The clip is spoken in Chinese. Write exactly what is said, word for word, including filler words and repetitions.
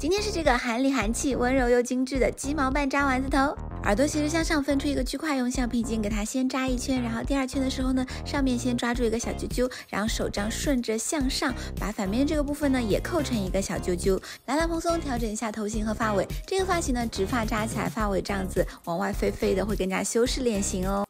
今天是这个韩里韩气、温柔又精致的鸡毛半扎丸子头。耳朵斜着向上分出一个区块，用橡皮筋给它先扎一圈，然后第二圈的时候呢，上面先抓住一个小揪揪，然后手掌顺着向上，把反面这个部分呢也扣成一个小揪揪，拉拉蓬松，调整一下头型和发尾。这个发型呢，直发扎起来，发尾这样子往外飞飞的，会更加修饰脸型哦。